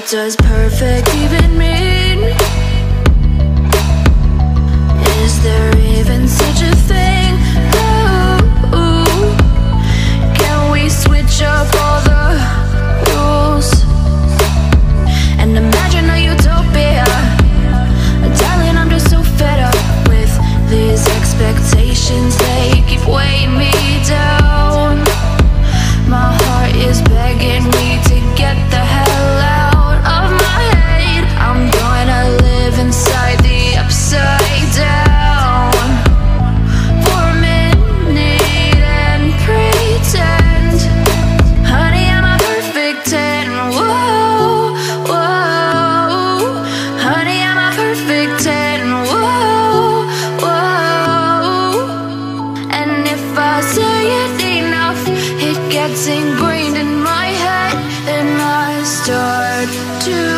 does perfect even mean? Is there even such a thing? Ooh, can we switch up all the rules and imagine a utopia? Darling, I'm just so fed up with these expectations. They keep weighing me down. My heart is begging me to get the hell out of my head. I'm gonna live inside the upside down for a minute and pretend, honey, I'm a perfect 10. Whoa, whoa, honey, I'm a perfect 10. Whoa, whoa, and if I say it enough, it gets ingrained in my head, and I start to